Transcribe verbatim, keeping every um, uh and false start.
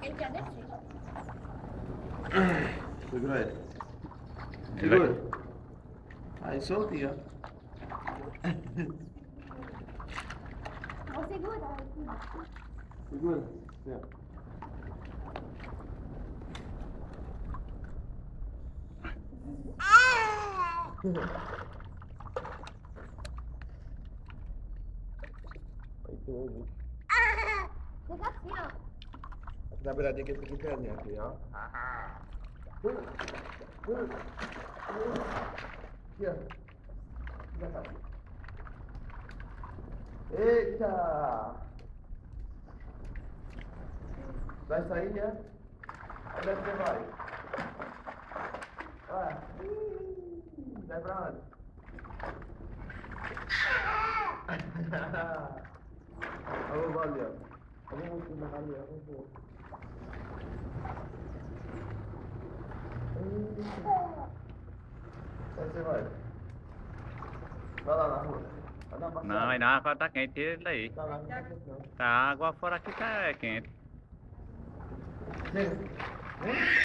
Ele já desceu. Segura ele. Ele vai- Segura. Aí soltinho, ó. Vou segurar aqui. Segura. Assim, ó. Aí tem um bicho. Fica assim, ó. Aqui na beiradinha que ele fica interninho aqui, ó. Aqui, ó. Já tá. Eita! Vai sair, né? Onde é que você vai? Vai. Vai pra onde? Vamos, valeu. Vamos voltar ali, ó. Vamos voltar. Onde você vai? Vai lá na rua. Vai dar uma Não, passada. aí na água tá quente, tira ele daí. Tá lá, não tá quente, não. Tá, a água fora aqui tá quente. Chega.